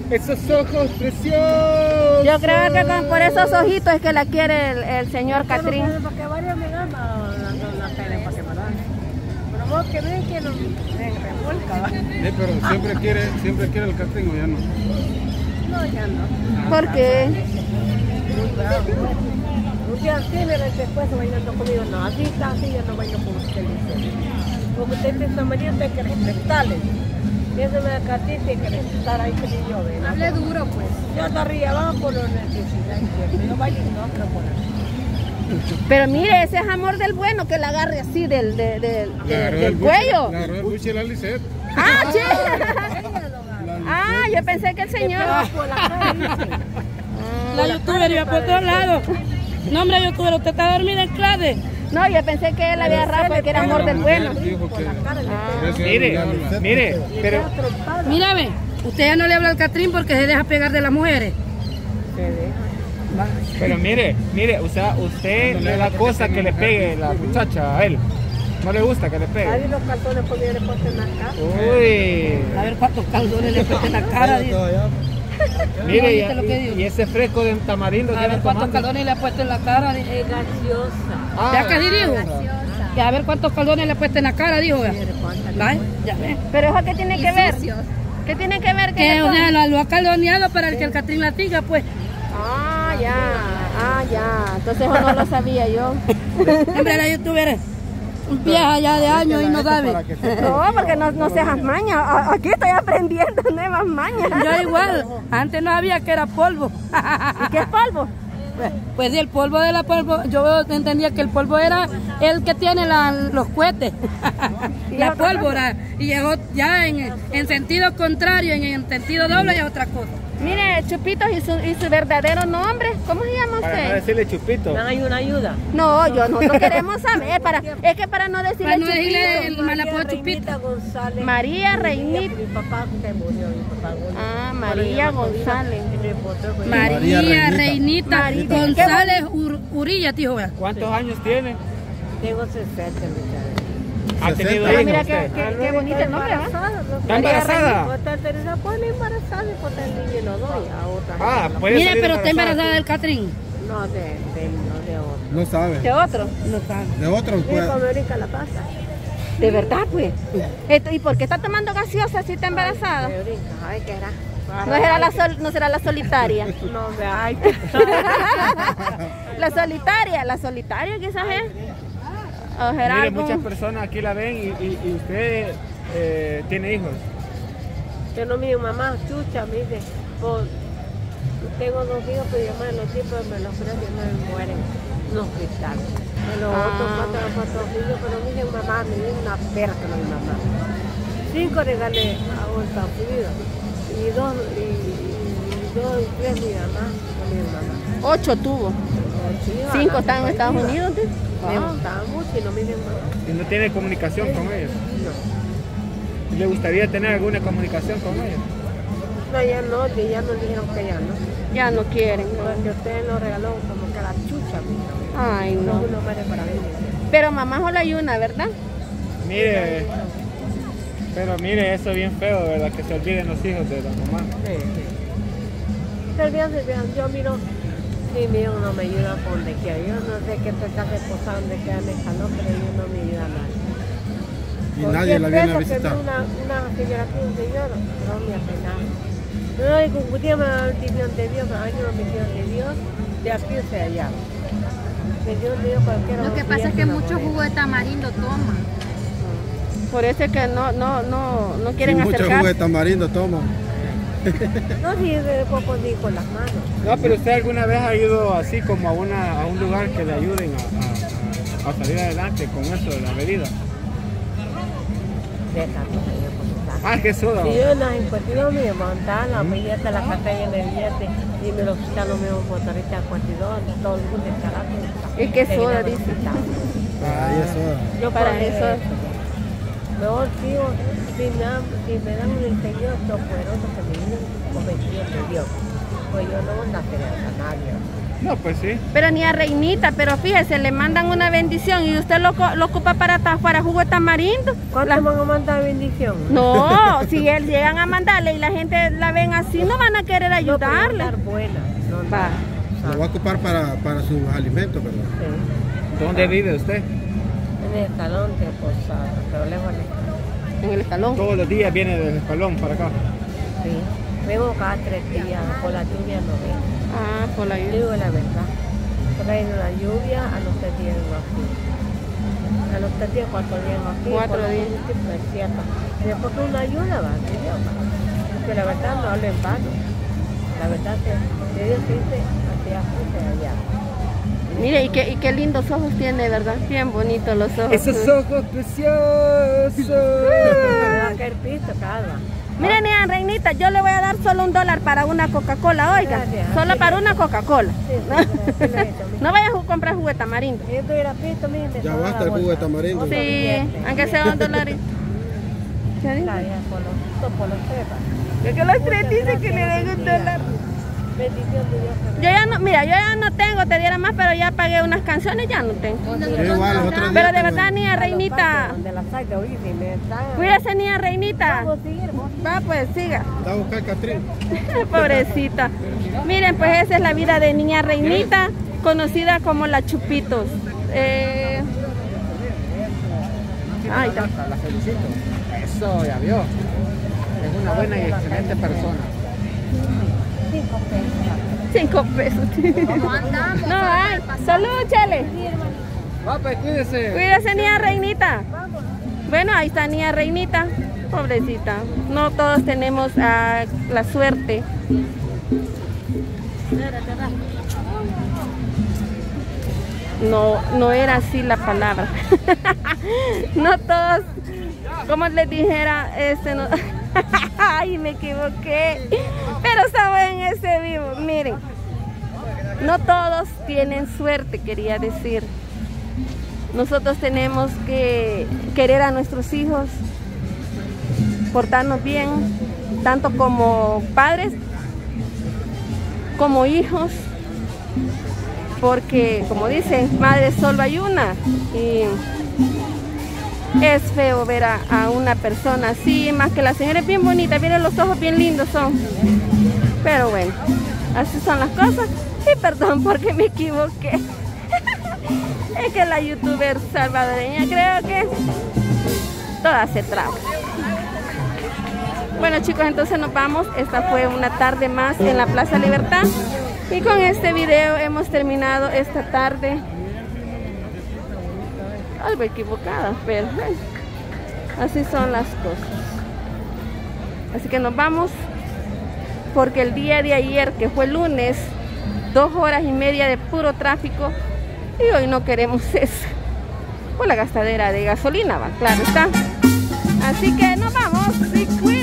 Esos ojos preciosos. Yo creo que por esos ojitos es que la quiere el señor Catrín. Porque varios me dan la tele para que me dan. Pero vos que ven que no me revuelca, ¿va? Pero siempre quiere el Catrín, ¿o ya no? No, ya no. ¿Por qué? Muy bravo. Un día así, después bailando conmigo. No, así está, así yo no bailo con usted. Porque usted está mañana hay que respetarle. Y eso me da Catrín, hay que respetar ahí que ni yo ven. Hable duro, pues. Yo ando arriba abajo, no necesito. Yo bailo no, pero por ahí. Pero mire, ese es amor del bueno, que la agarre así del cuello. La agarró el buche y la Lisette. Ah, che. Ah, yo pensé que el señor. La youtuber iba por todos lados. No, hombre, youtuber, usted está dormida en clase. No, yo pensé que él había agarrado porque era amor del bueno. Mire, pero... Mírame, usted ya no le habla al Catrín porque se deja pegar de las mujeres. Pero mire, o sea, usted le da cosa que le pegue la muchacha a él. ¿No le gusta que le pegue? Hay unos calzones porque yo le puse en la cara. Uy. A ver cuántos calzones le puse en la cara. Mire, y ese fresco de tamarindo. A ver cuántos calzones le ha puesto en la cara. Es gaseosa. ¿Ya casi dijo? Y a ver cuántos calzones le ha puesto en la cara, dijo. Ya ve. Pero eso qué tiene que ver. ¿Qué tiene que ver? Que o sea, lo ha calzoneado para que el Catrín la siga, pues. Ah, ya. Entonces eso no lo sabía yo. Hombre, la youtuber vieja ya de años y no sabe. No, porque no seas maña. Aquí estoy aprendiendo nuevas mañas. Yo igual. Antes no había que era polvo. ¿Y qué es polvo? Pues sí, el polvo de la polvo, yo entendía que el polvo era el que tiene los cohetes, la pólvora, y llegó ya en sentido contrario, en sentido doble, y otra cosa. Mire, Chupitos y su verdadero nombre, ¿cómo se llama usted? Para no decirle Chupito. ¿Me dan una ayuda? No, nosotros queremos saber, es que para no decirle Para no Chupito. decirle el malapo Chupito. González. María Reinita. Mi papá que murió, mi papá González. Ah, María González. María Reinita González Urilla, tío. ¿Cuántos años tiene? Tengo 60, muchachos. ¿Ha tenido Pero hijos mira usted? qué bonito el nombre, ¿va? ¿Está embarazada? Pues embarazada y pues el niño lo doy a otra. Ah, puede Mire, salir pero está embarazada del Catrín. No, de otro. No sabe. ¿De otro? No sabe. De otro, Mira pues. cómo brinca la pasa. ¿De verdad, pues? ¿Y por qué está tomando gaseosa si está embarazada? Me brinca, ay, ¿qué era? No será la solitaria. No, me ay. La solitaria quizás es. O será Mire, algún- muchas personas aquí la ven y usted tiene hijos. Yo no, mi mamá, chucha, me dice, pues, tengo 2 hijos, pero yo me los tiempos me los ofrecen y no me mueren. No hospital. Me los otros 4 hijos, pero me dicen mamá, me dicen una perra que no es mamá. 5 regalé a un Estados Unidos y 3 mi mamá, con mi mamá. 8 tuvo. 5 están en Estados Unidos. ¿Sí? Me gustaban mucho y no me dicen mamá. ¿Y no tiene comunicación con ellos? No. ¿Le gustaría tener alguna comunicación con ellos? No, ya no, que ya nos dijeron que ya no. Ya no quieren. Porque usted nos regaló como que la chucha, mija. Ay, No, no. uno muere para vivir. Pero mamá solo hay una, ¿verdad? Mire, pero mire, eso es bien feo, ¿verdad? Que se olviden los hijos de la mamá. Sí. Se olvidan. Yo miro, sí, mi hijo no me ayuda por donde quiera. Yo no sé qué casa esposada donde queda en el salón, pero yo no me ayuda a nadie. Y nadie la viene a visitar. Que una señora aquí, un señor, no me hace nada. No, y con un día me da la bendición de Dios, año la bendición de Dios, de aquí hacia allá. Bendición de Dios cualquiera. Lo que pasa es que mucho jugo de tamarindo toma. Por eso es que no quieren Mucho jugo de acercarse. tamarindo toma. No, sí, de poco ni con las manos. No, pero usted alguna vez ha ido así como a un lugar que le ayuden a salir adelante con eso de la bebida. Ah, qué soda. Si yo en las encuestidas me montaban la billete, la casa llena de billetes y me lo quitan los mismos motoristas de encuestidor, todo el mundo descarado. ¿Y qué soda dice? Ay, eso. Yo Para por eso. Mejor sigo, si me dan un ingenio poderoso que me vienen convencidos de Dios. pues yo no ando a querer a nadie. No, pues sí. Pero ni a Reinita, pero fíjese, le mandan una bendición y usted lo ocupa para jugo de tamarindo. ¿Cuánto van a mandar bendición? No, si él llegan a mandarle y la gente la ven así, no van a querer ayudarle. No, pero buena. No, Va. Lo va a ocupar para sus alimentos, ¿verdad? Sí. ¿Dónde vive usted? En el escalón de Posada, pero lejos del escalón. En el escalón. Todos los días viene del escalón para acá. Sí. Vengo cada 3 días, por la lluvia no vengo. Ah, por la lluvia. Digo la verdad. Por ahí en la lluvia, a los 3 días vengo aquí. A los 3 días, 4 días vengo aquí. 4 días. Es cierto. Y después que una ayuda va, porque la verdad no hablo en vano. La verdad que Dios dice hacia allá. Mire, y qué lindos ojos tiene, ¿verdad? Bien bonitos los ojos. Esos ojos preciosos. Me va a caer piso, calma. Mire, niña Reinita, yo le voy a dar solo $1 para una Coca-Cola, oiga. Gracias. Solo para una Coca-Cola. Sí, No vayas a comprar jugo de tamarindo. yo estoy a piso, mire. Ya basta el jugo de tamarindo. Sí, aunque sea $1. ¿Qué dice? Por los trepas. Que los tres dicen que le den $1. Bendición de Dios. Yo ya no, mira, yo ya no tengo, te diera más, pero ya pagué unas canciones, ya no tengo. Yo igual, los otros días Pero de tuve- verdad, niña Reinita, Donde la saca, oye, si me están... cuídese, niña Reinita. Vamos a seguir, vos. Va, pues, siga. Va a buscar Catrín. Pobrecita. Miren, pues esa es la vida de niña Reinita, conocida como la Chupitos. Ay, La felicito. Eso, ya vio. Es una buena y excelente persona. 5 pesos. 5 pesos. ¿Cómo andamos? No hay. Salud, chale. Va, pues cuídese. Cuídese, niña Reinita. Bueno, ahí está niña Reinita. Pobrecita. No todos tenemos la suerte. No era así la palabra. No todos, como les dijera, no. Ay, me equivoqué. Pero estamos en ese vivo. Miren, no todos tienen suerte, quería decir. Nosotros tenemos que querer a nuestros hijos, portarnos bien, tanto como padres, como hijos, porque como dicen, madre solo hay una, y es feo ver a una persona así, más que la señora es bien bonita, miren los ojos bien lindos son, pero bueno, así son las cosas, y perdón porque me equivoqué. Es que la youtuber salvadoreña creo que toda se traba. Bueno, chicos, entonces nos vamos. Esta fue una tarde más en la Plaza Libertad. Y con este video hemos terminado esta tarde. Algo equivocada, pero así son las cosas. Así que nos vamos, porque el día de ayer, que fue lunes, 2 horas y media de puro tráfico. Y hoy no queremos eso. Por la gastadera de gasolina, va, claro está. Así que nos vamos.